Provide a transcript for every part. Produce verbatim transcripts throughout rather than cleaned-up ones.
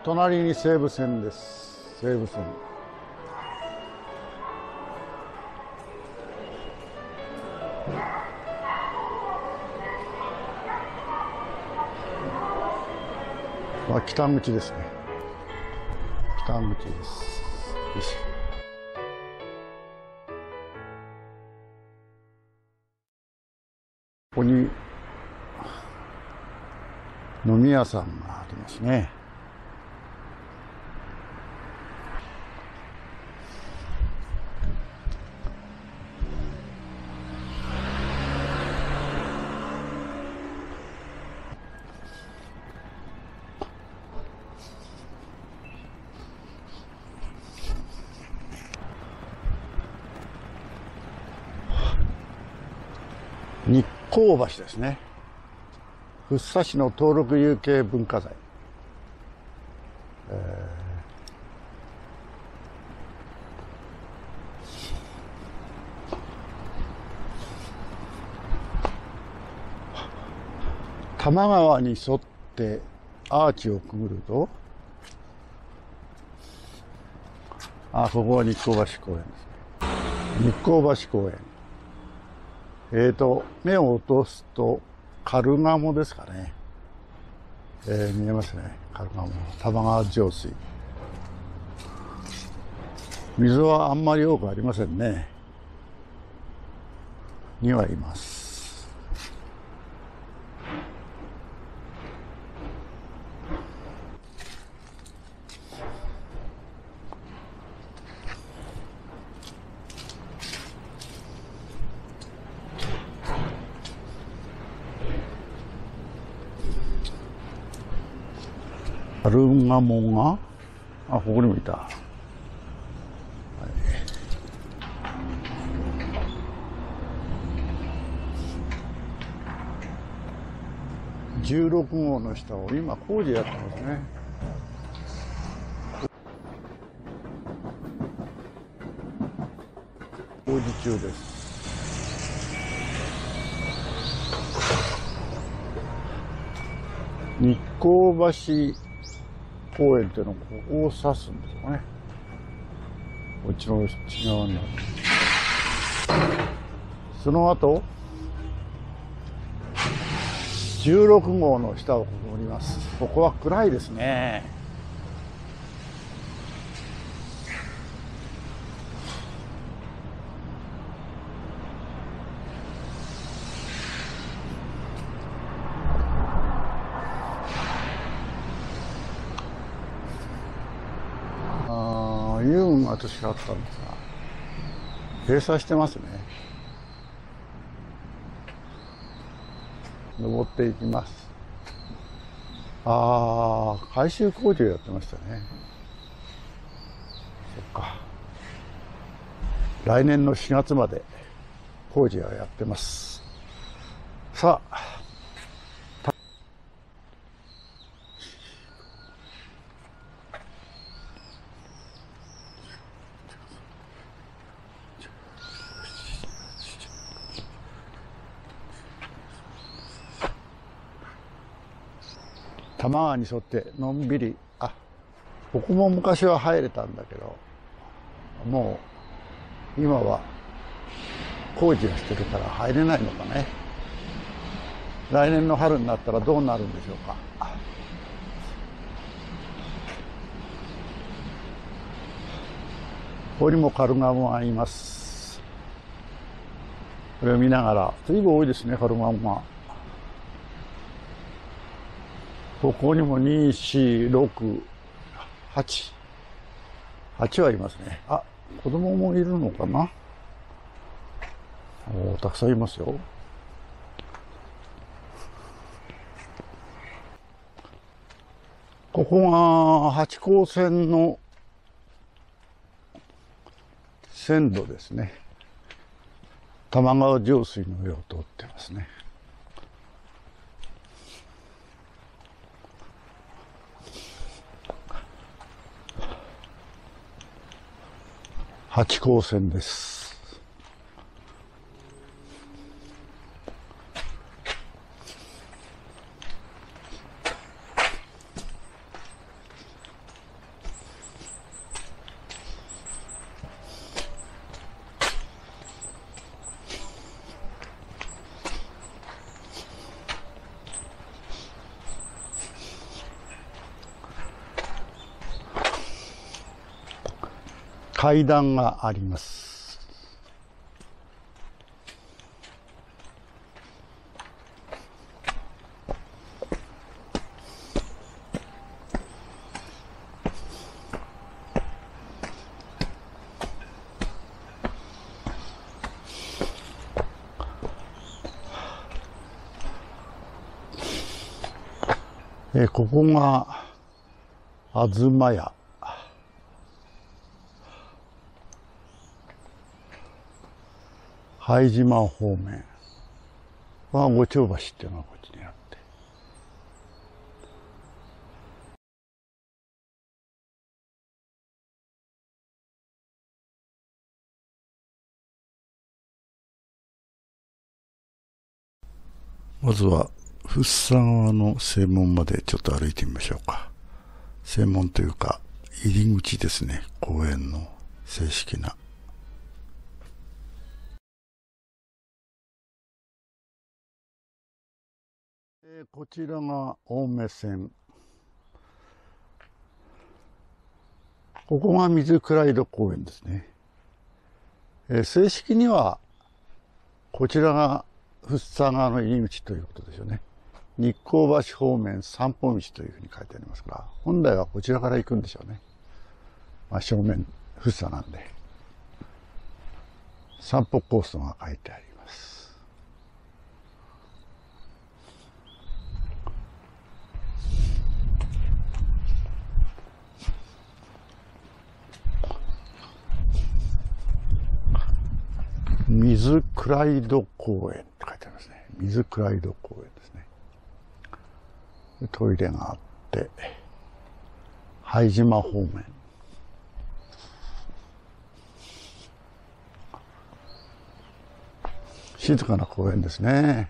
隣に西武線です。西武線。まあ、北口ですね。北口です。よし。ここに飲み屋さんがありますね。日光橋ですね。福生市の登録有形文化財。えー、多摩川に沿ってアーチをくぐると、あ、ここは日光橋公園ですね。日光橋公園。えーと、目を落とすと、カルガモですかね。えー、見えますね。カルガモ。多摩川上水。水はあんまり多くありませんね。にはいます。カルガモが、あ、ここにもいた。はい、じゅうろくごうの下を今工事やってますね。工事中です。日光橋公園っていうのをここを指すんですよね。こっちの内側にある。その後、じゅうろくごうの下をくぐります。ここは暗いですね。遊具が確かあったんですが、閉鎖してますね。登っていきます。ああ、改修工事をやってましたね。そっか。来年のしがつまで工事はやってます。さあ。多摩川に沿ってのんびり、あ、ここも昔は入れたんだけど、もう今は工事をしてるから入れないのかね。来年の春になったらどうなるんでしょうか。ここにもカルガモがいます。これを見ながら、随分多いですね、カルガモが。ここにもに、し、ろく、はち。はちはいますね。あ、子供もいるのかな。おー、たくさんいますよ。ここが八高線の線路ですね。多摩川上水の上を通ってますね。八高線です。 階段があります。えここが東屋。拝島方面は五丁橋っていうのがこっちにあって、まずは福生川の正門までちょっと歩いてみましょうか。正門というか入り口ですね。公園の正式な。こちらが青梅線。ここが水倉井戸公園ですね。えー、正式にはこちらが福生川の入り口ということですよね。日光橋方面散歩道というふうに書いてありますが、本来はこちらから行くんでしょうね。まあ、正面福生なんで散歩コースが書いてあります。水倉井戸公園って書いてありますね。水倉井戸公園ですね。トイレがあって、拝島方面。静かな公園ですね。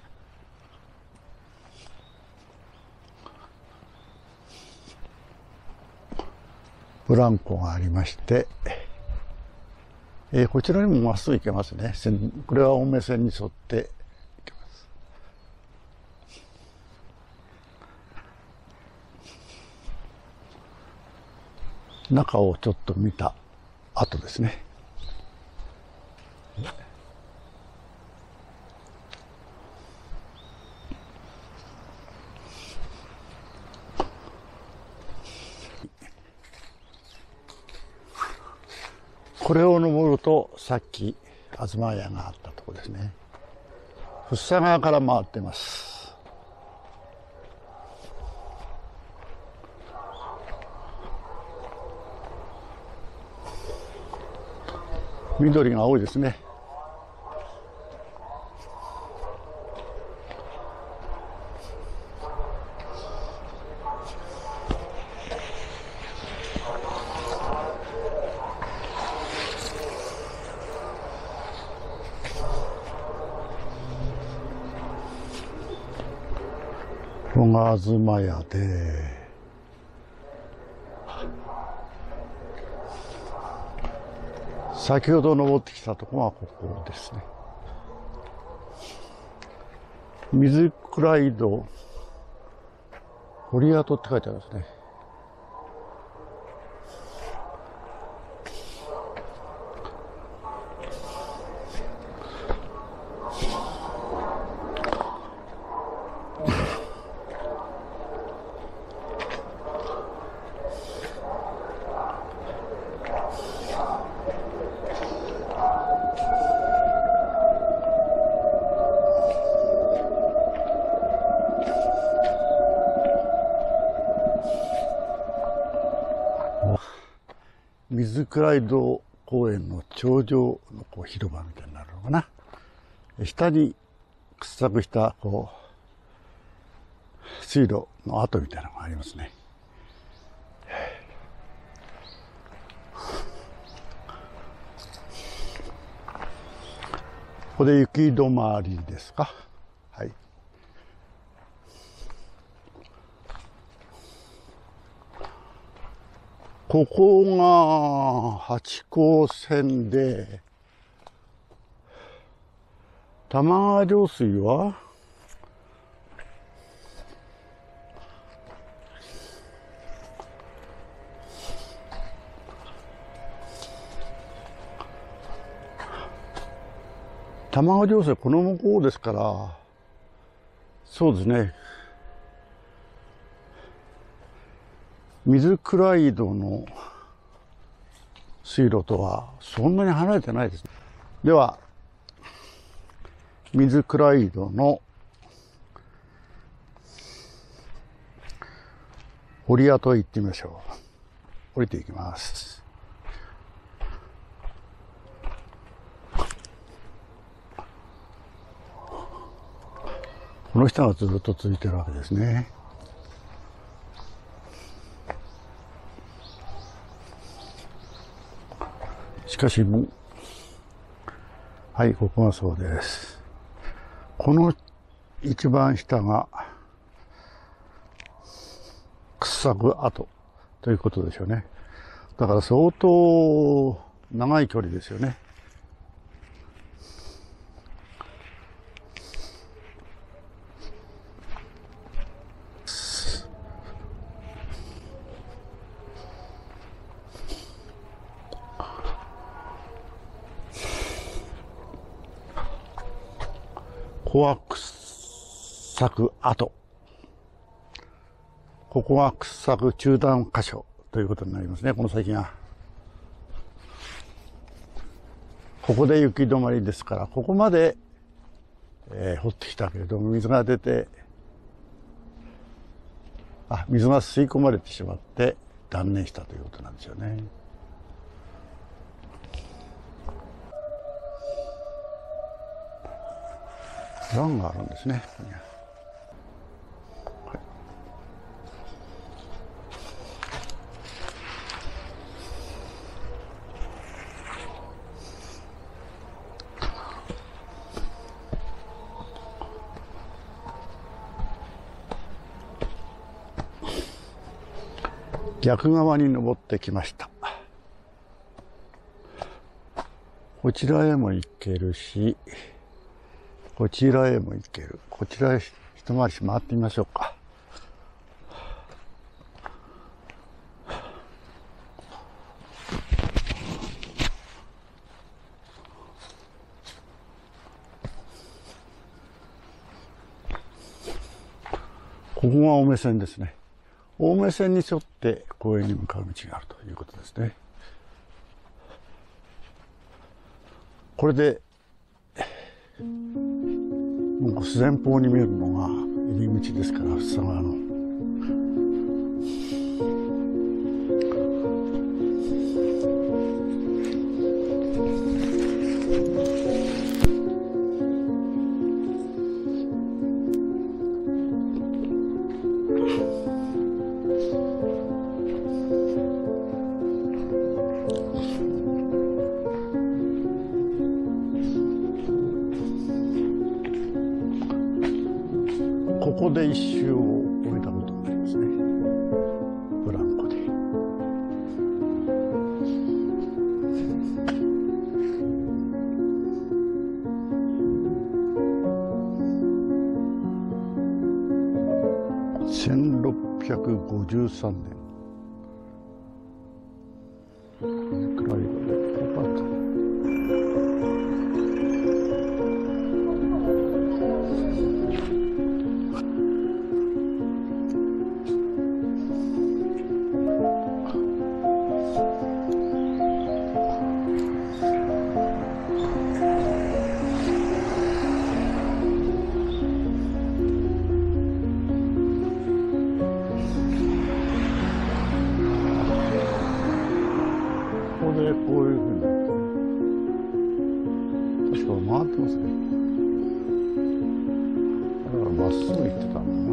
ブランコがありまして、えー、こちらにもまっすぐ行けますね。これは青梅線に沿って行けます。中をちょっと見た後ですね。これを登るとさっき東屋があったところですね。福生川から回っています。緑が多いですね。ここが東屋で、先ほど登ってきたところがここですね。水倉井戸堀跡って書いてありますね。水倉井戸公園の頂上のこう広場みたいになるのかな。下に掘削したこう水路の跡みたいなのがありますね。ここで雪止まりですか。はい。ここが八高線で、玉川上水は玉川上水この向こうですから、そうですね。水倉井戸の水路とはそんなに離れてないです。では、水倉井戸の堀跡へ行ってみましょう。降りていきます。この下がずっと続いてるわけですね。しかしもう、はい、ここがそうです。この一番下が掘削跡ということでしょうね。だから相当長い距離ですよね。ここは掘削跡。ここは掘削中断箇所ということになりますね、この先が。ここで雪止まりですから、ここまで、えー、掘ってきたけれども、水が出て、あ、水が吸い込まれてしまって断念したということなんですよね。段があるんですね。はい、逆側に登ってきました。こちらへも行けるし、こちらへも行ける。こちらへ一回り回ってみましょうか。ここが青梅線ですね。青梅線に沿って公園に向かう道があるということですね。これでもう前方に見えるのが入り口ですから、福生川の。ここで一周を終えたことになりますね。ブランコで。せんろっぴゃくごじゅうさんねん。くらいでパパッと。ここでこういうふうになって、確か回ってますね。だからまっすぐ行ってたんだね。